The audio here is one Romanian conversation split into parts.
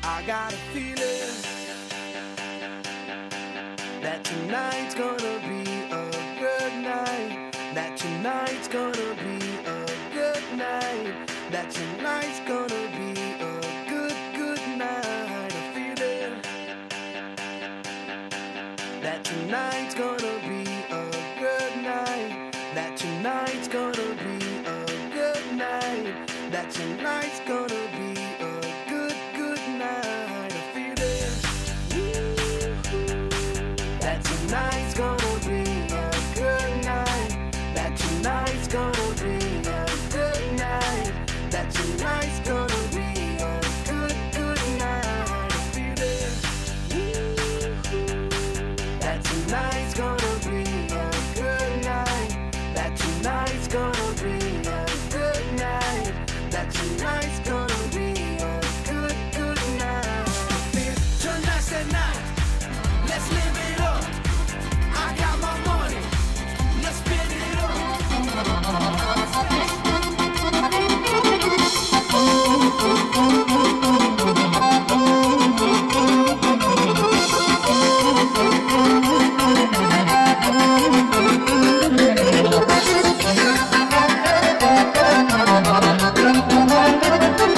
I got a feeling that tonight's gonna be a good night. That tonight's gonna be a good night. That tonight's gonna be a good, good night. A feeling that tonight's gonna be a good night. That tonight's gonna be a good night. That tonight's gonna be a good, good night. A feeling that tonight's gonna be a good night. That tonight's gonna be a good night. That tonight's gonna be a good, good night. A feeling that tonight's gonna be a good night. That tonight's gonna be a good night. That tonight's gonna be a good, good night. Tonight's the night. Let's live it up. I got my money. Let's spend it up.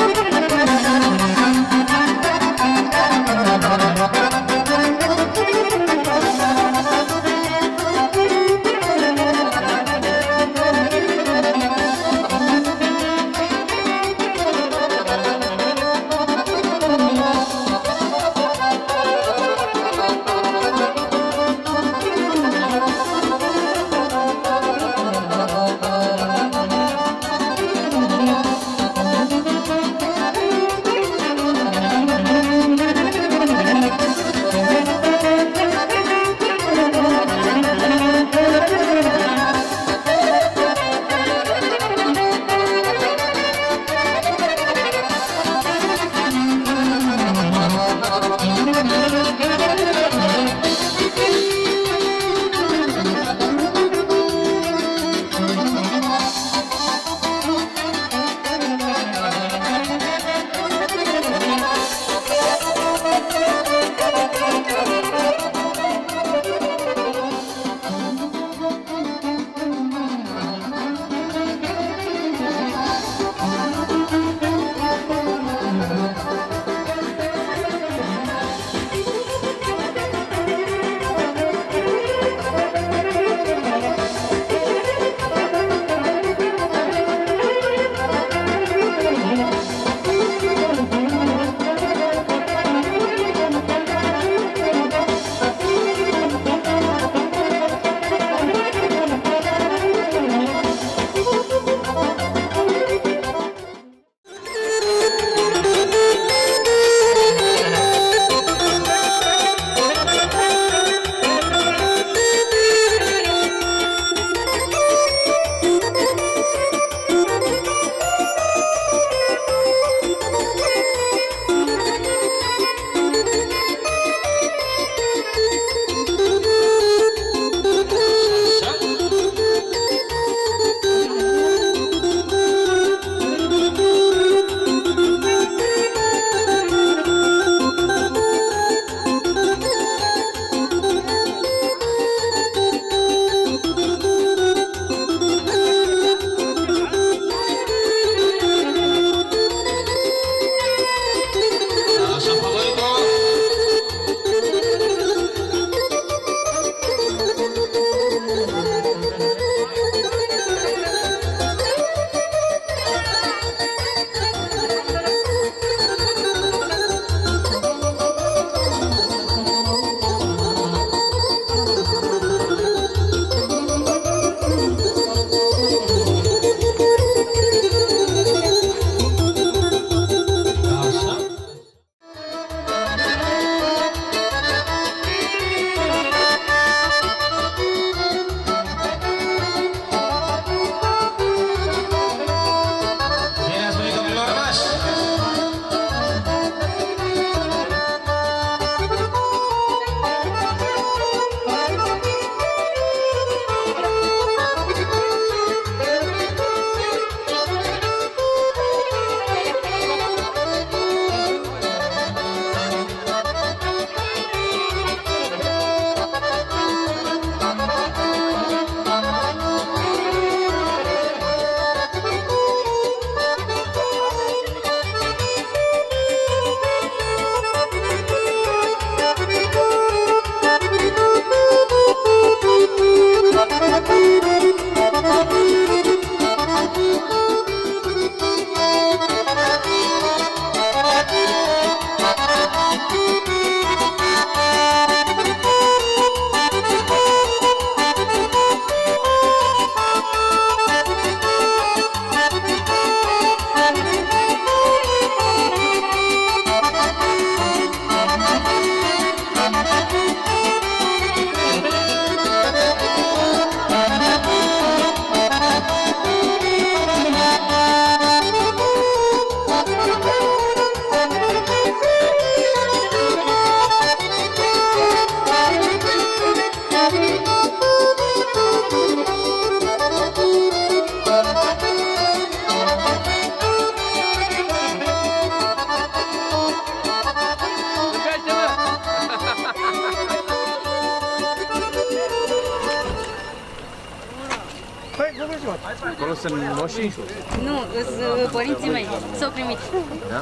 sunt moșii? Nu, sunt părinții mei. S-au primit. Da?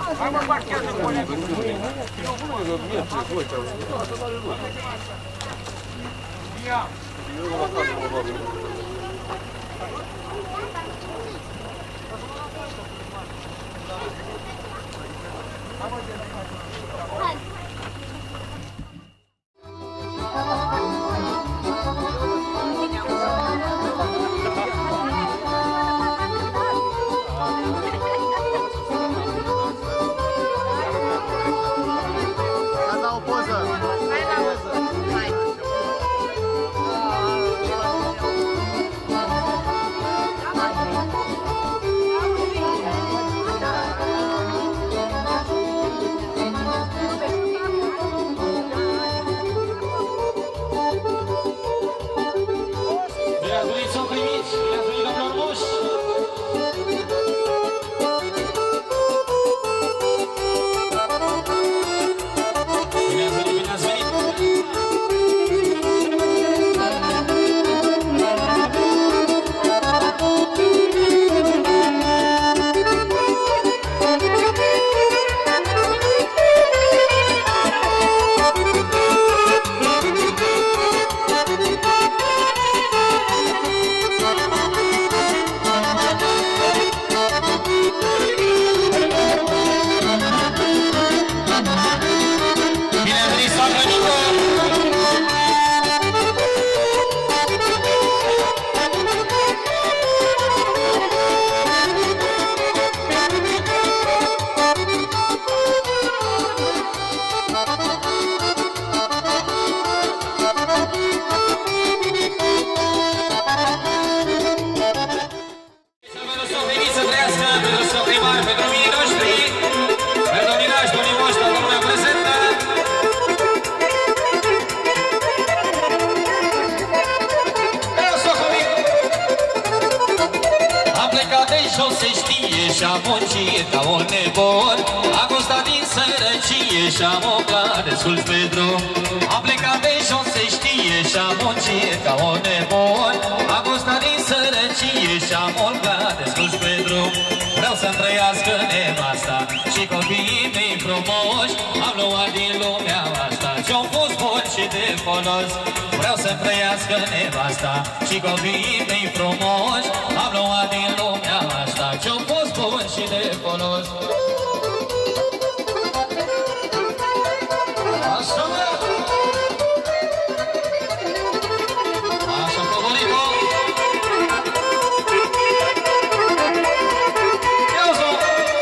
Și-am muncit ca un nebun, am gustat din sărăcie și-am umblat destul pe drum. Am plecat de jos, se știe, și-am muncit ca un nebun, am gustat din sărăcie și-am umblat destul pe drum. Vreau să-mi trăiască nevasta și copiii mei frumoși, am luat din lumea asta ce-au fost bun și de folos. Vreau să-mi trăiască nevasta și copiii mei frumoși, am luat din lumea asta ce-au fost bun și de folos. Așa, mă! Așa, Provolico! Iau-zi-o!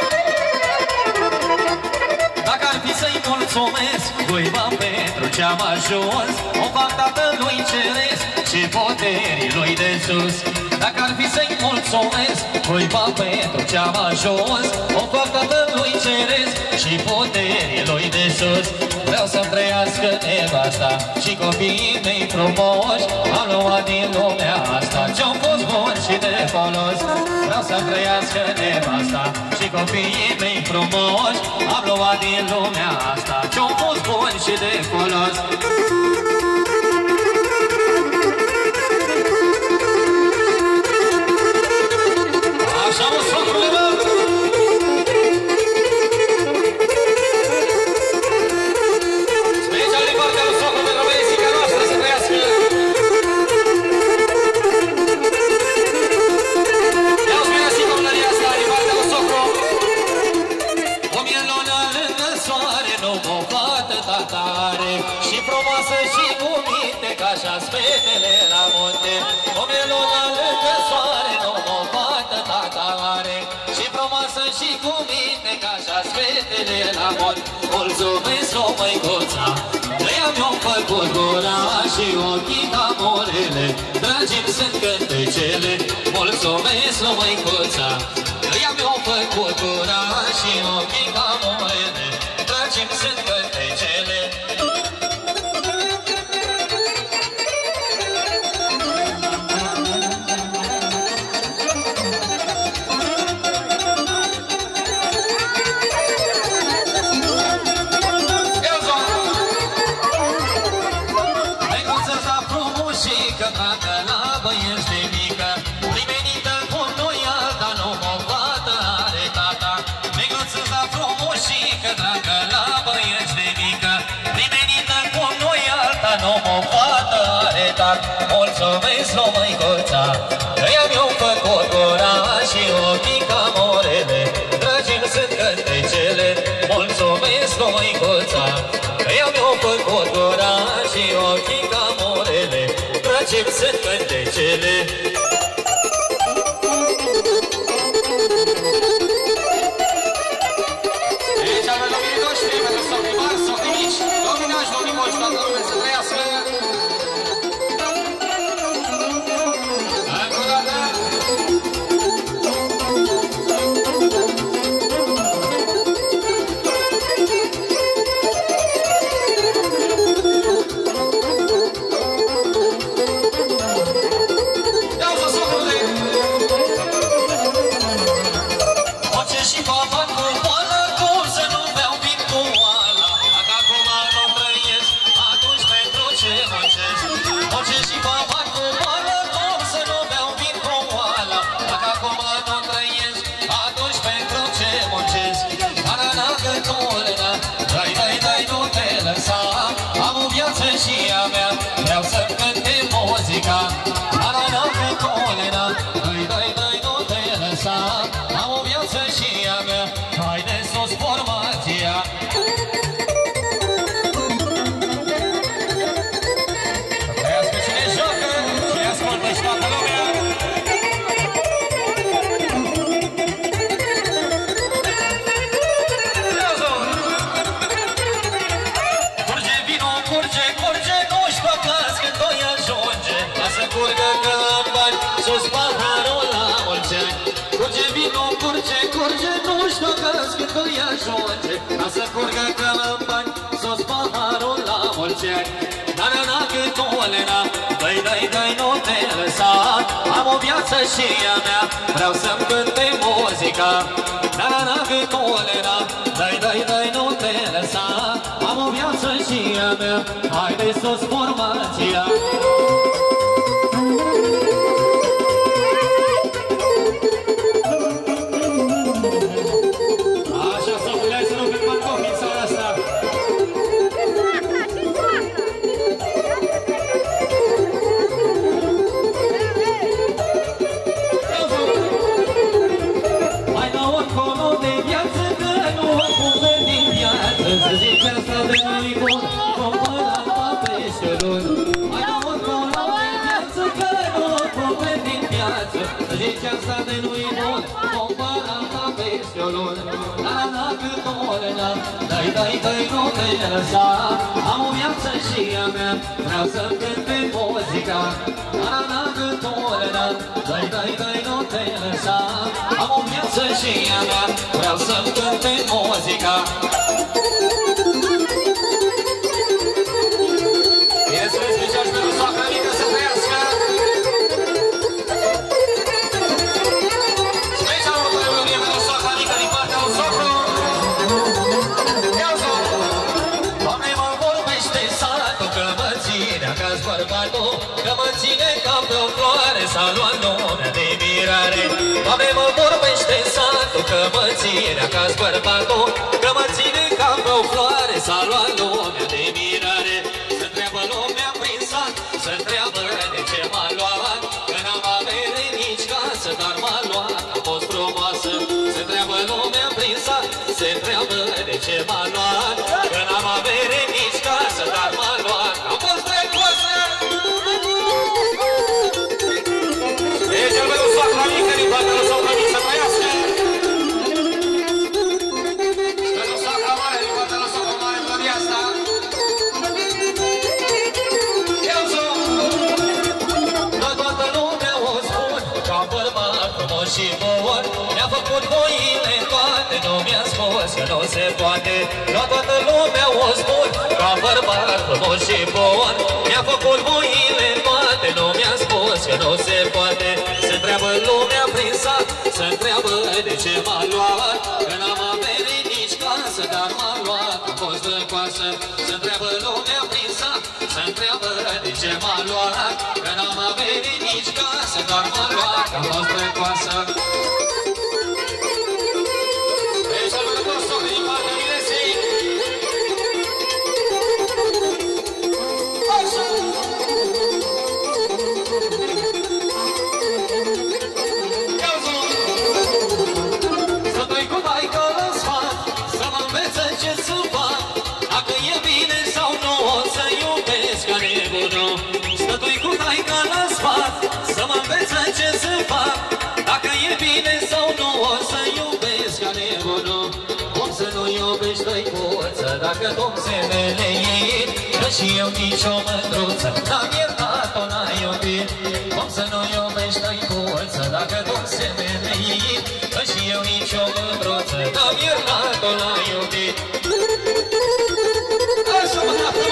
Dacă ar fi să-i mulțumesc cuiva pentru ce-am ajuns, o fac Tatălui Ceresc și puterii lui de sus. Dacă ar fi să-i mulțumesc cuiva pentru ce-am ajuns, o fac Tatălui Ceresc și puterii lui de sus. Vreau să-mi trăiască nevasta și copiii mei frumoși, am luat din lumea asta ce-au fost bun și de folos. Vreau să-mi trăiască nevasta și copiii mei frumoși, am luat din lumea asta ce-au fost bun și de folos. Așa, mă, socrule, mă! Special din partea lui socru pentru băiețica noastră să trăiască! Ia-uzi bine și copilăria asta din partea lui socru! O mielonă lângă soare, nu mă bată tatare, și frumoasă și cu minte, ca așa-s fetele la munte. O mielonă lângă soare, nu mă bată tatare, și frumoasă și cu minte, ca așa-s fetele la munte. Mulțumesc-o, măicuța, de-a-mi-o făcut gura și ochii tamurele, dragi-mi sunt cântecele. Mulțumesc-o, măicuța, de-a-mi-o făcut gura și ochii tamurele, dragi-mi sunt cântecele. Că la băieți de mică, privenită cu noi dat, mulțumesc lui măicuța, că i-am eu făcut gura și ochii ca morele, dragi-mi sunt cântecele, mulțumesc lui măicuța, că i-am eu făcut gura și ochii ca morele, dragi-mi sunt cântecele. Aici avem domnii noștri, pentru socrii mari, socrii mici, domnii nași, domnii moși, toată lumea să trăiască. Încă o dată. Ia-o-ți-o, socrule! Orice și papan cu boală, cum să nu beau vin cu oala? Dacă acum nu trăiesc, atunci pentru ce muncesc? Orice și papan cu boală, cum să nu beau vin cu oala? Dacă acum nu trăiesc, atunci pentru ce muncesc? Arana gândulena, dai, dai, dai, nu te lăsa, am o viață și a mea, vreau să-mi cânte muzica. Arana gândulena, dai, dai, dai, nu te lăsa, am o viață și a mea, haide sus formația. Trăiască cine joacă și ascultă și toată lumea. Curge vino, curge, curge, nu-și păcați când doi ajunge, lasă curgă că am bani, sus paharul la mulți ani. Curge vino, curge, curge, nu-și păcați când doi ajunge, lasă curgă că am bani, sus paharul la mulți ani. Na-na-na gândulena, dai, dai, dai, nu te lăsa, am o viață și a mea, vreau să-mi cânte muzica. Na-na-na gândulena, dai, dai, dai, nu te lăsa, am o viață și a mea, haide sus formația. Așa, socule, hai să nu cât pantofi în seara asta. Mai dau încolo de viață, că nu am cuvânt din viață, să zic asta de nu-i bun, comparat la peștelor. Mai dau încolo de viață, că nu am cuvânt din viață, să zic asta de nu-i bun, comparat la peștelor. Na-na gândulena, dai, dai, dai, nu te lăsa, am o viață și a mea, vreau să-mi cânte muzica. Na-na gândulena, dai, dai, dai, nu te lăsa, am o viață și a mea, vreau să-mi cânte muzica. Bine să vezi special și pentru soacră mică să trăiască. Special următoare mie pentru soacră mică din partea lui socru. Ia-o-ți-o! Doamne, mă vorbește satul, că mă ține acasă bărbatul, că mă ține ca pe o floare, s-a luat lumea de mirare. Doamne, mă vorbește satul, că mă ține acasă bărbatul, că mă ține ca pe o floare, s-a luat lumea de mirare. Se întreabă lumea prin sat, se întreabă de ce m-a luat, că n-am avere nici casă, dar m-a luat, a fost frumoasă. Se întreabă lumea prin sat, se întreabă de ce m-a luat, că n-am avere nici casă, dar m-a luat, a fost frumoasă. E cel mai soacra mică din partea lui soacra mică să trăiască. Și pentru soacra mare din partea lui soacra mare melodia asta. Eu-ți-o! Că toată lumea o spun, ca bărbat frumos și bun, mi-a făcut voile toate, nu mi-a spus că nu se poate. Că toată lumea o spun, ca bărbat frumos și bun, mi-a făcut voile toate, nu mi-a spus că nu se poate. Se întreabă lumea prin sat, se întreabă de ce m-a luat, că n-am avere nici casă, dar m-a luat, am fost în coasă. Se întreabă lumea prin sat, se întreabă de ce m-a luat, că n-am avere nici casă, dar m-a luat, am fost în coasă. Deci, salutători socri din partea Miresei. Așa! ce să fac. Dacă e bine sau nu o să iubesc ca nebunul. Cum să nu iubești doi puță dacă Tom se meleit? Că și eu nici o mândruță n-am iertat-o, n-ai iubit. Cum să nu iubești doi puță dacă Tom se meleit? Că și eu nici o mândruță n-am iertat-o, n-ai iubit. Așa mă dată-mă!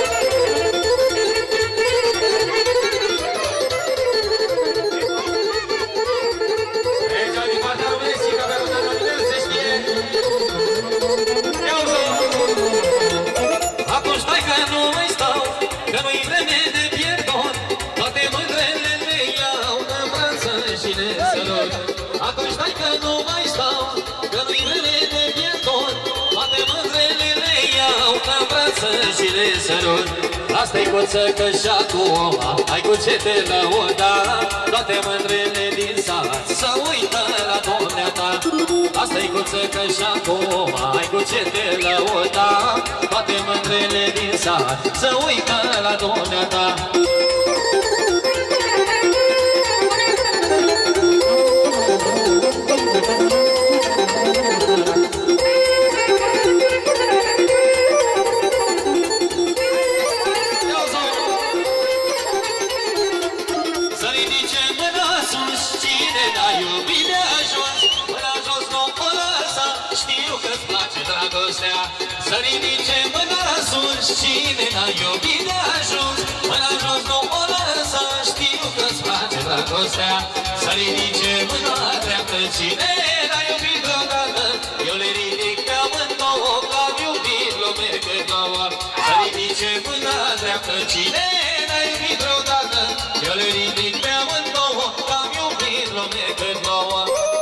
Și le sărut. Asta-i cuță că și acum ai cu ce te lăuda. Toate mândrele din sat să uită la dumneata. Asta-i cuță că și acum ai cu ce te lăuda. Toate mândrele din sat să uită la dumneata. Să ridice mâna sus, cine n-a iubit de ajuns. Mâna jos nu o lăsa, știu că-ți place dragostea. Să ridice mâna dreaptă, cine n-a iubit vreodată. Eu le ridic pe amândouă, că-am iubit lume cât nouă. Să ridice mâna dreaptă, cine n-a iubit vreodată. Eu le ridic pe amândouă, că-am iubit lume cât nouă.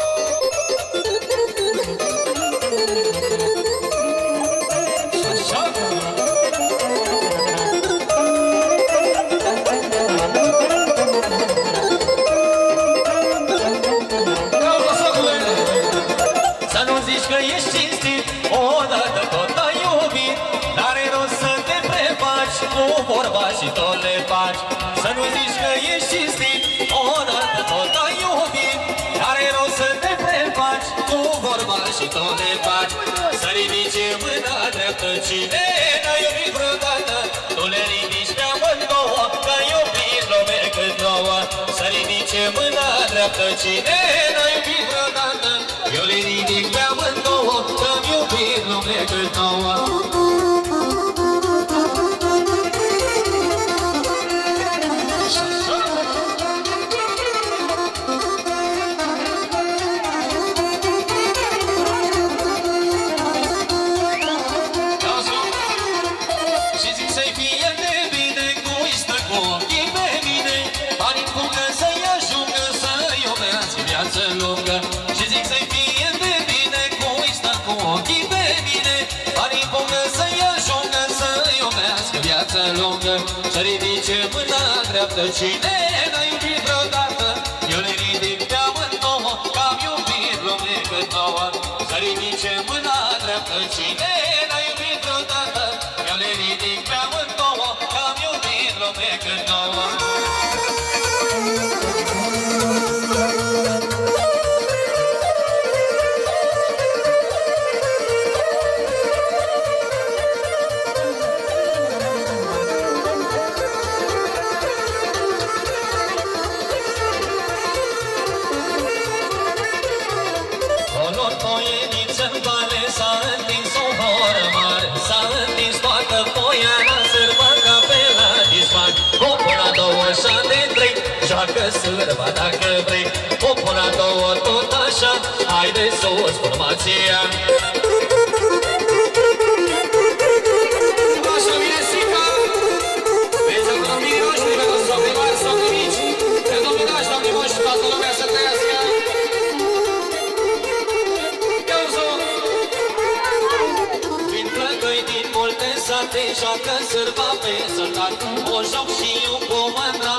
Și tot le faci. Să nu zici că ești cinstit, odată tot ai iubit. Are rost să te prefaci, cu vorba și tot le faci. Să ridice mâna dreaptă, cine n-a iubit vreodată. Tu le ridici pe amândouă, că ai iubit lume cât nouă. Să ridice mâna dreaptă, cine n-a iubit vreodată. Eu le ridic pe amândouă, că-am iubit lume cât nouă. Să ridice mâna dreaptă, cine n-a iubit vreodată. Eu le ridic pe amândouă, că-am iubit lume cât nouă. Să ridice mâna dreaptă, cine n-a iubit vreodată. Eu le ridic pe amândouă, că-am iubit lume cât nouă. Joacă sârba dacă vrei, o până la două tot așa, haide sus formația. Așa vine Sica, vezi acolo miroși, pe sau de mari sau de mici, pe domnul Daș, doamne moși, toată lumea să trăiască. Ia-o-zi-o! Vin plăcăi din multe sate, joacă sârba pe săltat, o joc și eu cu mândra,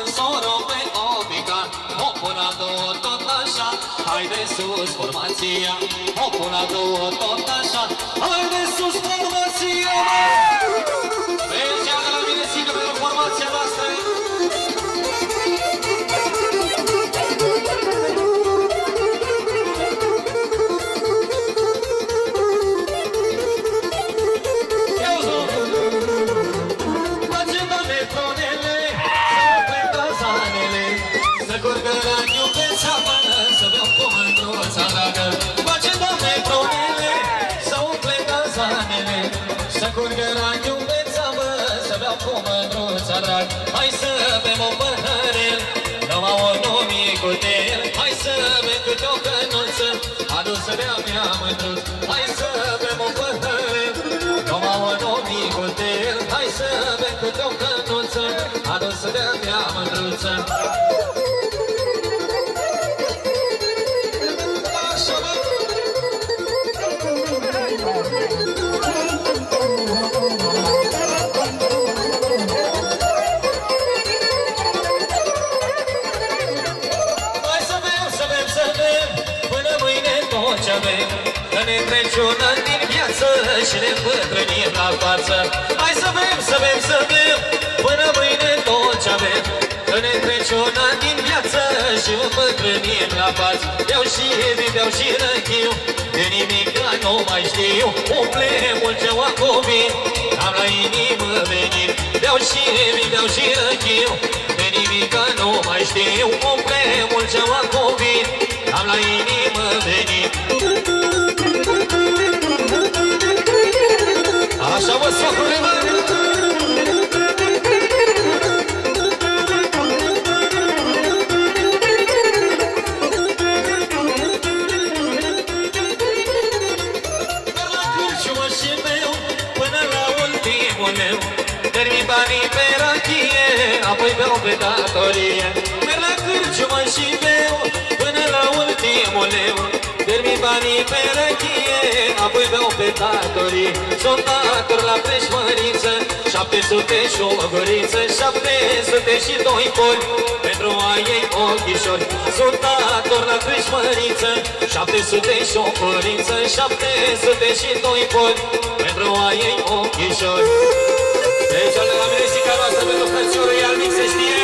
haide sus formația, o până două tot așa, haide sus formația! Mergea de la mine, sigur, pentru formația noastră! curgă raniul pe țavă, să beau cu mândruța drag. Hai să bem o păhărel, numai o numicutel. Hai să bem câte o cănuță, adu-să bea mea mândruț. Hai să bem o păhărel, numai o numicutel. Hai să bem câte o cănuță, adu-să bea mea mândruță. Că ne trece un an din viață și ne îmbătrânim la față. Hai să bem, să bem, să bem, până mâine tot ce avem. Că ne trece un an din viață și îmbătrânim la față. Beau și vin, beau și răchiu, de nimic nu mai știu. Umple mulceaua cu vin, am la inimă venit. Beau și vin, beau și răchiu, de nimic nu mai știu. Umple mulceaua cu vin, am la inimă venit. Așa mă, socrule, mă! Merg la cârciumă și beau până la ultimul meu. Termin banii pe rachie, apoi beau pe datorie. Merg la cârciumă și beau până la ultimul meu. Termin banii pe rachie, apoi beau pe datorie. Sunt dator la preșmăriță, 700 și o guriță, 700 și 2 coli pentru a ei ochișori. Sunt dator la preșmăriță, 700 și o guriță, 700 și 2 coli pentru a ei ochișori. Deci, de la mine și caroasă pentru frățiorul Ialmic se știe.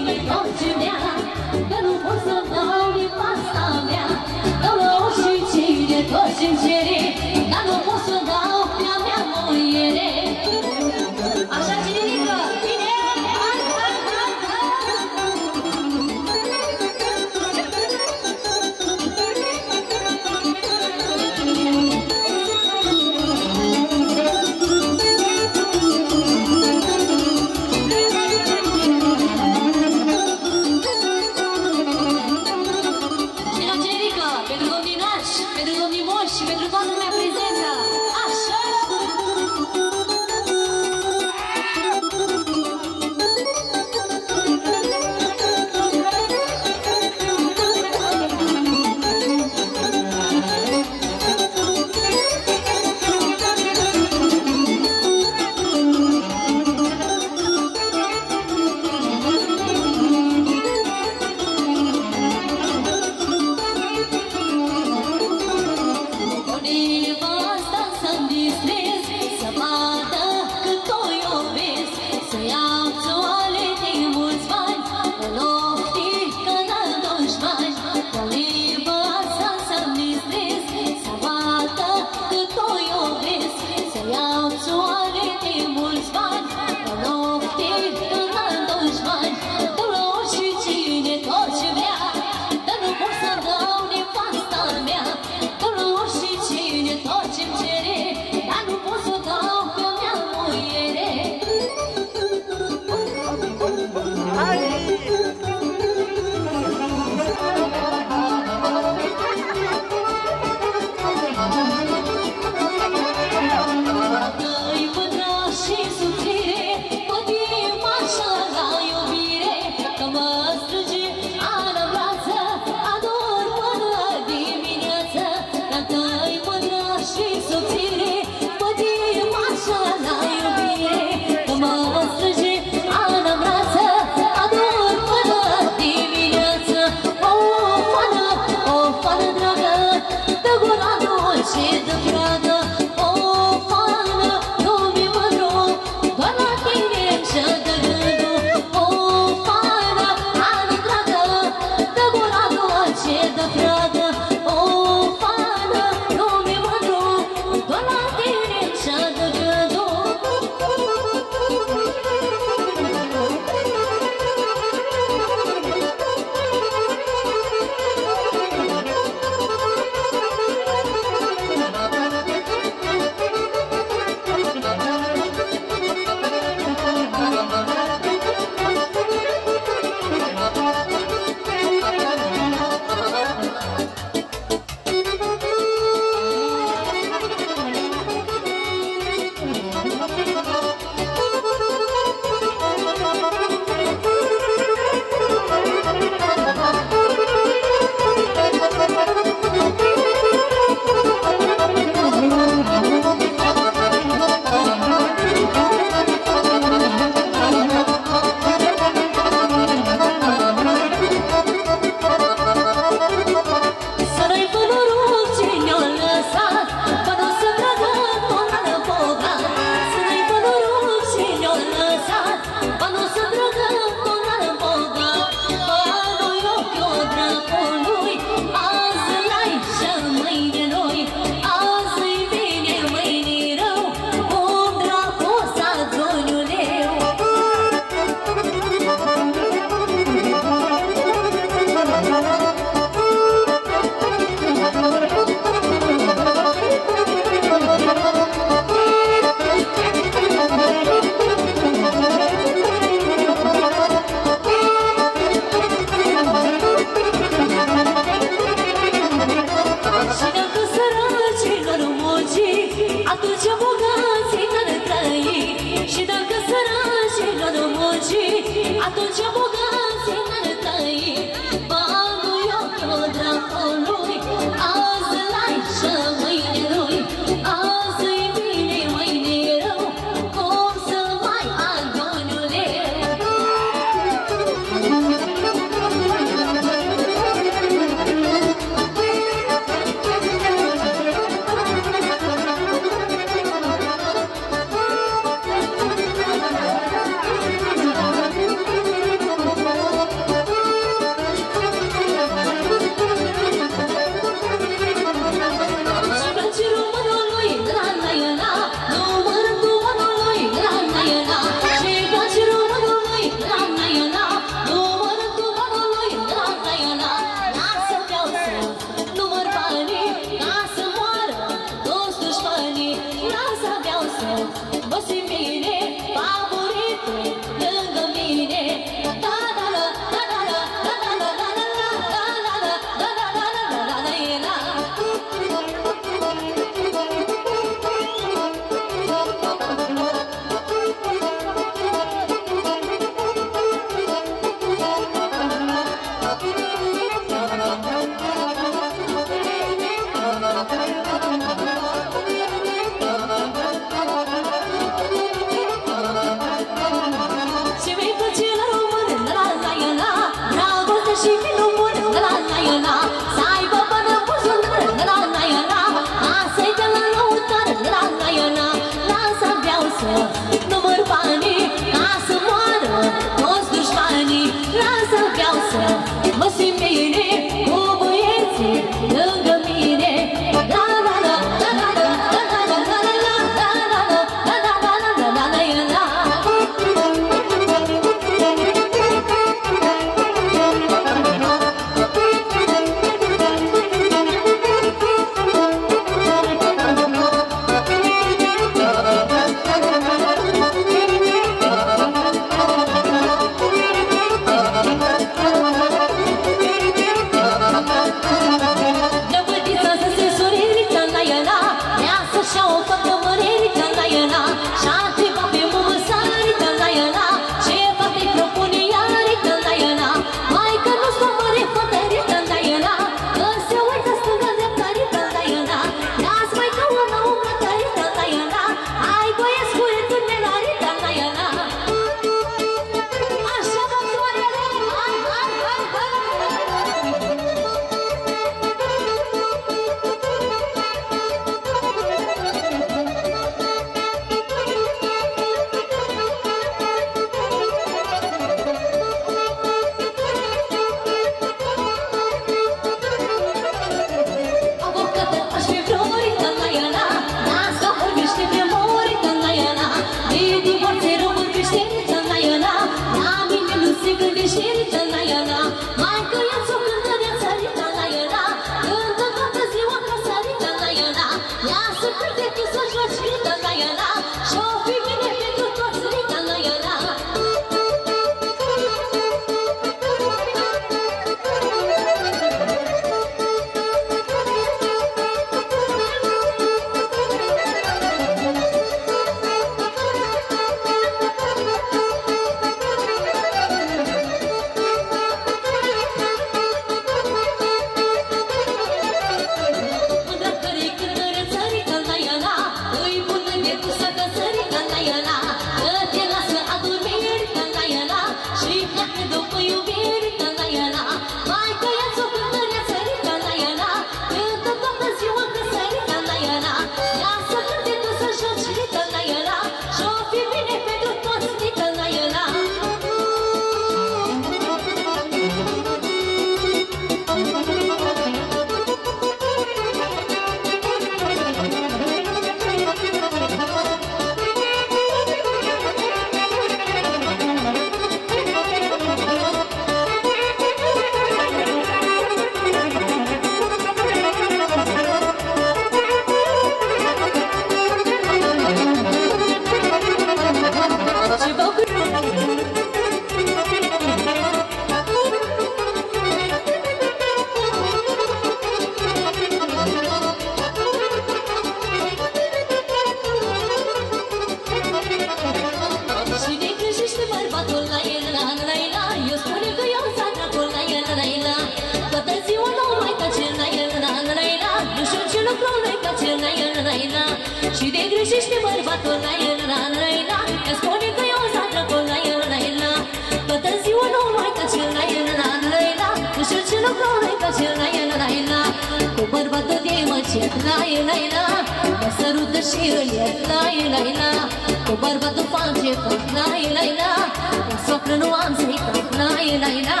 Și de greșește bărbatul la el, la la la, că spune că eu zatră cu la el, la la. Toată ziua nu mai tace la el, la la la, nu știu ce lucru nu-i tace la el, la la. Cu bărbatul de mă cet, la el, la la, mă sărută și îl iert, la el, la la. Cu bărbatul face tot, la el, la la, cu soacră nu am să-i tot, la el, la la.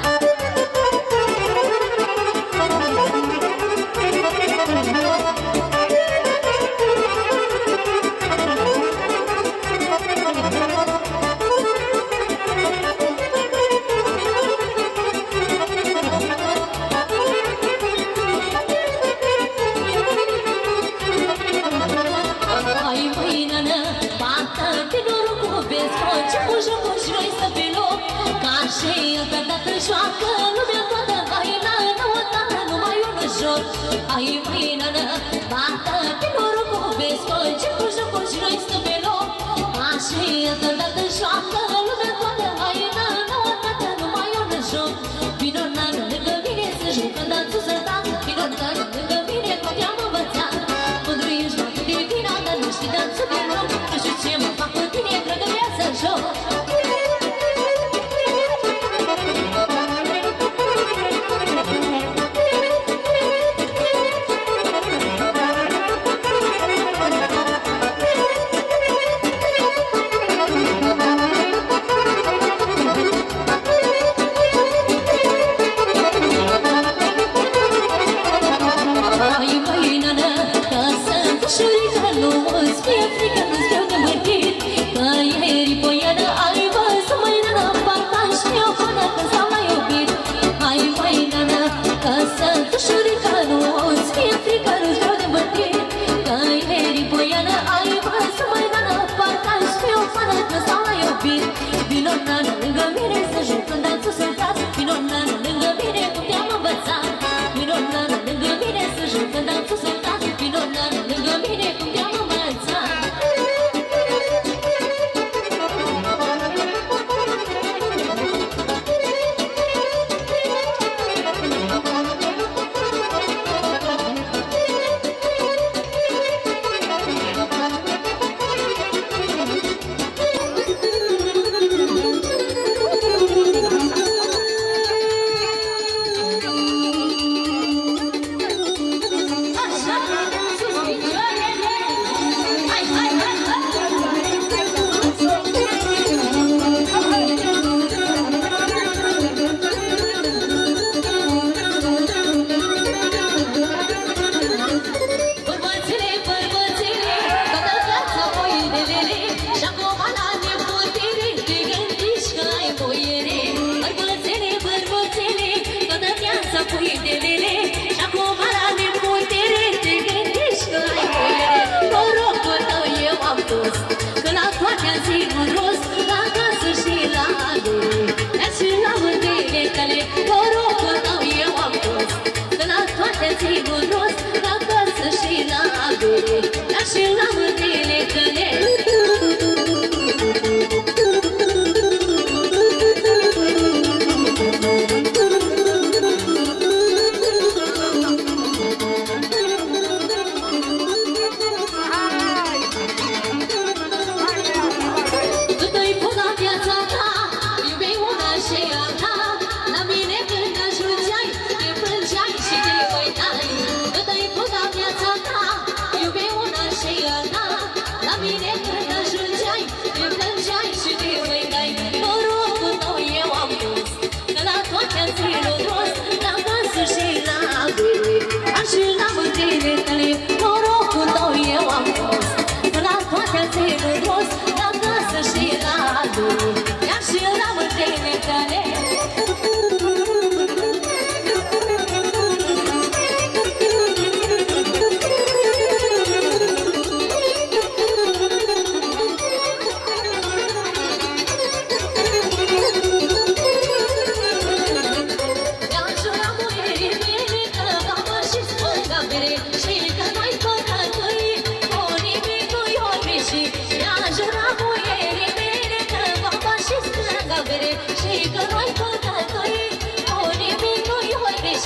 Joacă lumea toată haina, nouă tată numai un joc. Ai mâină, bată din norocul, vezi că început jocul și noi stăm pe loc. Așa e tădată joacă lumea toată haina, nouă tată numai un joc. Vino nană lângă mine să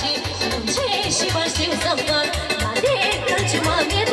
și nu ce și mă știu să-mi fac. Dar de Crăciun m-am